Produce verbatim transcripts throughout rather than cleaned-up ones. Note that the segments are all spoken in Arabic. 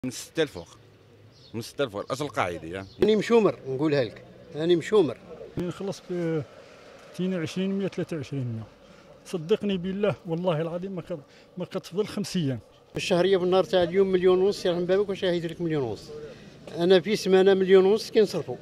من ستة الفوق من ستة الفوق اصل قاعدي. راني مشومر نقولها لك، راني مشومر نخلص ب اثنين وعشرين مية ثلاثة وعشرين مية. صدقني بالله والله العظيم ما ما كتفضل خمس ايام. الشهريه بالنهار تاع اليوم مليون ونص، يرحم بابك واش راح يدير لك مليون ونص؟ انا في سمانه مليون ونص كنصرفوا.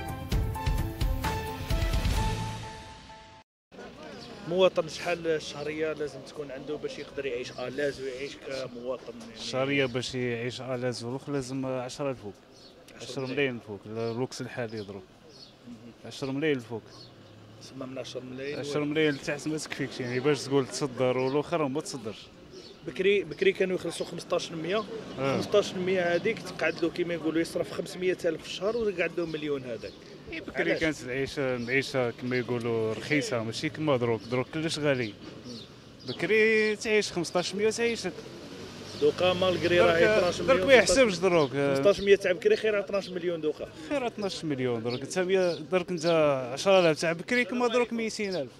مواطن شحال الشهريه لازم تكون عنده باش يقدر يعيش الاز ويعيش كمواطن؟ يعني الشهريه باش يعيش الاز ولوخ لازم عشرة الفوق، عشرة ملايين الفوق الوكس الحالي يضرب عشرة ملايين الفوق. تسمى من عشرة ملايين عشرة ملايين لتحت ما تكفيكش، يعني باش تقول تصدر والاخر ما تصدرش. بكري بكري كانوا يخلصوا خمسطاش بالمية آه. خمسطاش بالمية هذيك تقعد له كيما يقولوا يصرف خمسمية ألف في الشهر ويقعد له مليون هذاك. بكري كانت العيشه المعيشه كما يقولوا رخيصه ماشي كما دروك، دروك كلش غالي. بكري تعيش خمسطاش بالمية تعيشك. دوكا مالغري راهي اثناش مليون درك ما يحسبش دروك خمسطاش بالمية تاع بكري خير اثناش مليون دوكا. خير اثناش مليون درك انت درك انت عشرة آلاف تاع بكري كما دروك مئتين ألف.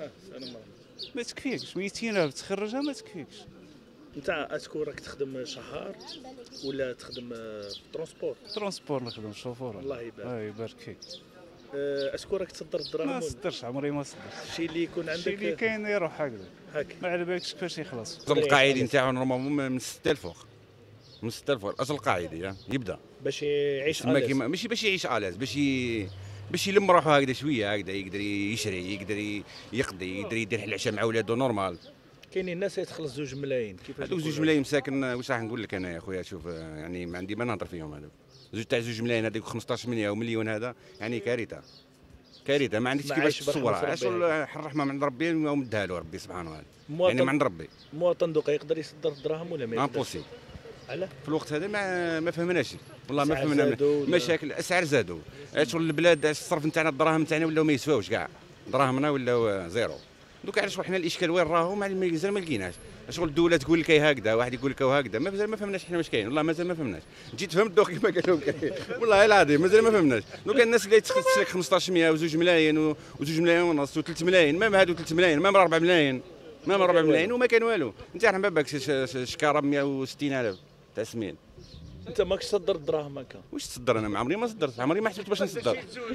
ما تكفيكش مئتين ألف تخرجها ما تكفيكش. انت اسكو راك تخدم شهر ولا تخدم ترونسبور؟ ترونسبور نخدم شوفور. الله يبارك. اه يبارك فيك. اسكو راك تصدر الدراهم؟ ما صدرش عمري ما صدرت. الشيء اللي يكون عندك الشيء اللي كاين يروح هكذا هكا ما على بالكش كيفاش يخلص. اصل القاعدي نتاعو نورمالمون من ستة الفوق من ستة الفوق اصل قاعدي يبدا باش يعيش تسمى كيما ماشي باش يعيش الاز، باش ي... باش يلم روحو هكذا شويه هكذا، يقدر يشري يقدر يقضي يقدر يدير العشاء مع ولادو نورمال. كاينين الناس يتخلص زوج ملايين كيفاش؟ هذوك زوج ملايين مساكن واش راح نقول لك انا يا خويا، شوف يعني ما عندي ما نهضر فيهم هذوك زوج تاع زوج ملايين هذوك خمسطاش مليون او مليون هذا يعني كارثه كارثه ما عندكش كيفاش تصورها. علاش الرحمه من عند ربي ومدها له ربي سبحانه وتعالى، يعني من عند ربي. المواطن دوكا يقدر يصدر الدراهم ولا ما يقدرش؟ امبوسيبل. علاه؟ في الوقت هذا ما ما فهمناش والله ما فهمنا مشاكل. الاسعار زادوا، شغل البلاد الصرف نتاعنا الدراهم نتاعنا ولاو ما يسواوش كاع، دراهمنا ولاو زيرو. دوك علاش حنا الاشكال وين راهو مازال ما لقيناش. شغل الدوله تقول لك هكذا واحد يقول لك هكذا، مازال ما فهمناش حنا واش كاين، والله مازال ما فهمناش. جيت فهمت دوك كيما قال لهم كاين والله العظيم مازال ما فهمناش. دوك الناس اللي تسلك خمسطاش مية وزوج ملايين وزوج ملايين ونص وثلاث ملايين، مام هادو ثلاث ملايين مام أربعة ملايين مام أربعة ملايين وما كان والو. انت رحم بابك شكاره مية وستين ألف تاع سمين. انت ماكش تصدر الدراهم هكا؟ واش تصدر؟ انا عمري ما صدرت، عمري ما حسبت باش نصدر.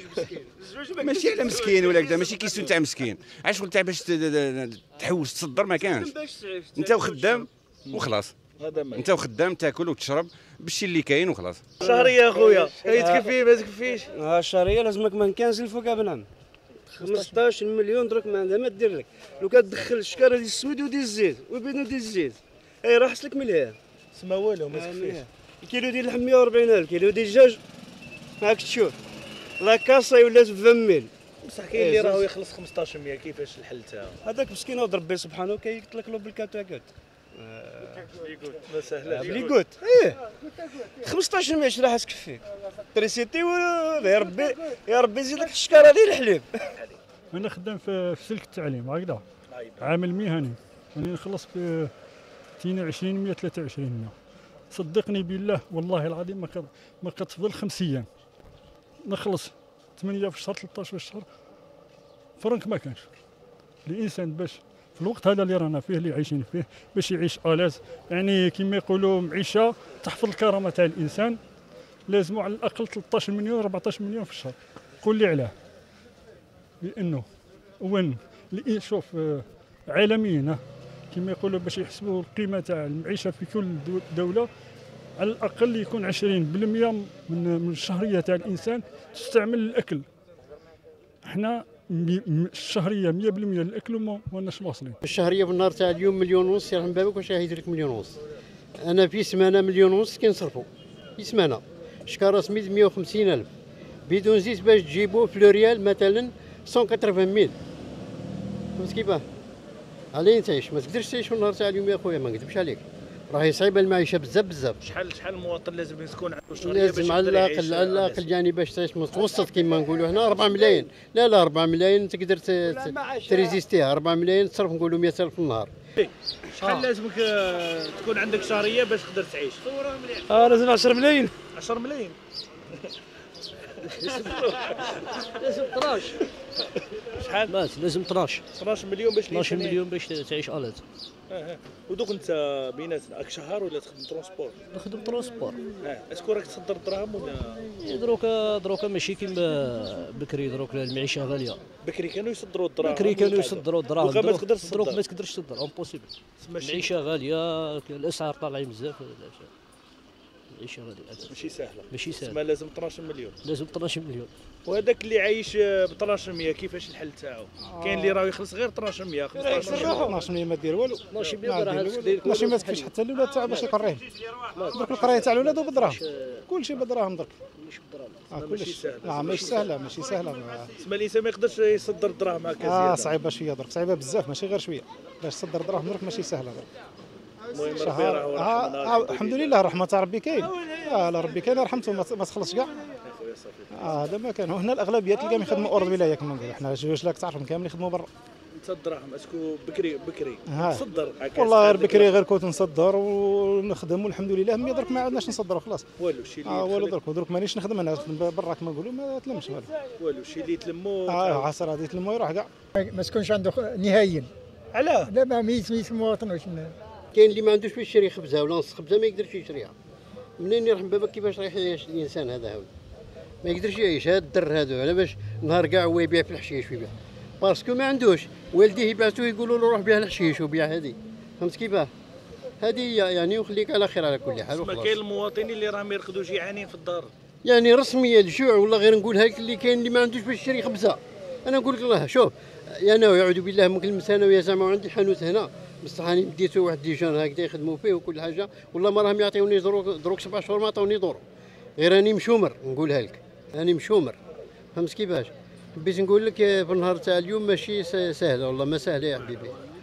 ماشي على مسكين ولا كذا، ماشي كيسون تاع مسكين، عاد شغل تاع باش تحوس تصدر ما كانش. انت وخدام وخلاص، انت وخدام تاكل وتشرب بالشي اللي كاين وخلاص. شهريه اخويا هي تكفي ما تكفيش؟ ها الشهريه لازمك ما كنزل فوق بنعم خمسطاش مليون درك ما عندها ما دير لك. لو كتدخل الشكاره ديال السميد وديال الزيت والبيض وديال الزيت اي راه حسلك مليان. سما والو ما تكفيش. كيلو ديال اللحم مية وأربعين ألف، كيلو ديال الدجاج هاك تشوف لا كاسه ولات ب عشرين ميل. بصح كاين اللي راهو يخلص خمسطاش بالمية كيفاش الحل تاعو؟ هذاك مسكين ود ربي سبحانه كيطلق له بالكاتاكوت ما سهلاش بلي قوت. ايه خمسطاش بالمية اش راح تكفيك تريسيتي يا ربي يا ربي يزيد لك الشكاره ديال الحليب. انا خدام في سلك التعليم هكذا، عامل مهني، راني نخلص ب اثنين وعشرين مية ثلاثة وعشرين مية. صدقني بالله والله العظيم ما ما كتفضل خمس ايام. نخلص ثمانية في الشهر ثلاثطاش في الشهر فرنك ما كانش. الانسان باش في الوقت هذا اللي رانا فيه اللي عايشين فيه باش يعيش الاز، يعني كما يقولوا معيشه تحفظ الكرامه تاع الانسان، لازم على الاقل ثلاثطاش مليون أربعطاش مليون في الشهر. قول لي علاه؟ لانه وين شوف عالميا كما يقولوا باش يحسبوا القيمه تاع المعيشه في كل دوله على الاقل يكون عشرين بالمية من من الشهريه تاع الانسان تستعمل للاكل. احنا الشهريه مية بالمية للاكل وما ماناش واصلين. الشهريه بالنهار تاع اليوم مليون ونص، يرحم بابك واش راح يدير لك مليون ونص؟ انا في سمانه مليون ونص كنصرفوا في سمانه. شكاره سميد مية وخمسين ألف بدون زيت باش تجيبوه في لوريال مثلا مية وثمانين ميل. فهمت كيفاه؟ علي تعيش ما تقدرش تعيش في النهار تاع اليوم يا خويا، ما نكذبش عليك راهي صعيبه المعيشه بزاف بزاف. شحال شحال المواطن لازم يكون عنده شهريه؟ لازم على الاقل على الاقل يعني باش تعيش متوسط كما نقولوا هنا أربعة ملايين. لا لا أربعة ملايين تقدر تريزيستيها، أربعة ملايين تصرف نقولوا مية ألف في النهار. شحال لازمك تكون عندك شهريه باش تقدر تعيش؟ اه لازم عشرة ملايين. عشرة ملايين لازم اثناش. شحال؟ مات لازم اثناش. اثناش مليون باش اثناش مليون باش تعيش الات. اه ودوك انت بيناتنا راك شهر ولا تخدم ترونسبور؟ نخدم ترونسبور. اه اسكو راك تصدر الدراهم ولا؟ دروكا دروكا ماشي كيما بكري، دروك المعيشه غاليه. بكري كانوا يصدروا الدراهم. بكري كانوا يصدروا الدراهم. دوكا ما تقدرش تصدر. دروك ما تقدرش تصدر، امبوسيبل. المعيشه غاليه، الاسعار طالعين بزاف. المعيشه غاليه. ماشي سهله. ماشي سهله. تسمى لازم اثناش مليون. لازم اثناش مليون. وهذاك اللي عايش ب اثناش مية كيفاش الحل تاعو؟ كاين اللي راه يخلص غير اثناش مية خمسطاش مية. اثناش مية ما دير والو. اثناش مية راه تدير اثناش مية ما تكفيش حتى الاولاد تاعو باش يقريه. دوك القرايه تاع الاولاد بالدراهم، كلشي بالدراهم درك. ماشي بالدراهم. اه ماشي كلشي سهله. لا ماشي سهله ماشي سهله. تسمى الانسان ما يقدرش يصدر الدراهم هكا اه زياده. صعيبه شويه درك، صعيبه بزاف ماشي غير شويه. باش تصدر دراهم درك ماشي سهله درك. المهم ربي شهر راه آه رحمنا. آه الحمد لله رحمه تاع ربي كاين. اه لا ربي كاين رحمته ما ما تخلصش كاع. اه هذا ما كان هنا الاغلبيه تلقاهم يخدموا اور الولايه كما نقولوا حنا جوج لاك تعرفهم كاملين يخدموا برا. انت الدراهم اسكو بكري بكري ها. تصدر هكا؟ والله بكري غير كنت نصدر ونخدم والحمد لله، مي درك ما عندناش نصدروا خلاص. والو شي اللي اه والو يدخلك- درك ودرك مانيش نخدم انا نخدم برا كما نقولوا ما تلمش والو. والو شي اللي تلمو اه عصر هذه تلمو يروح كاع. ما تكونش عنده نهائيا. علاه؟ لا ما ميت ميت المواطن واش كاين اللي ما عندوش باش يشري خبزه ولا نص خبزه ما يقدرش يشريها. منين يرحم بابك كيفاش رايح يعيش الانسان هذا هو ما يقدرش يعيش. هاد الدر هذا على باش نهار كاع هو يبيع في الحشيش ويبيع باسكو ما عندوش، والديه يبعثوه يقولوا له روح بيع الحشيش وبيع هذه. فهمت كيفاه؟ هذه هي يعني، وخليك على خير على كل حال تسمى وخلاص. كاين المواطنين اللي راهم يرقدوا جيعانين في الدار. يعني رسميه الجوع، ولا غير نقولها لك اللي كاين اللي ما عندوش باش يشري خبزه. انا نقول لك الله شوف، انا ويعوذ بالله من كلمه انا ويا زعما عندي حانوت هنا بصح راني ديتو واحد ديجون هكذا يخدموا فيه وكل حاجه، والله ما راهم يعطيوني دروك دروك سبع شهور ما عطوني دور، غير راني مشومر نقولها لك، راني مشومر. فهمت كيفاش؟ حبيت نقول لك في النهار تاع اليوم ماشي سهله، والله ما سهله يا حبيبي.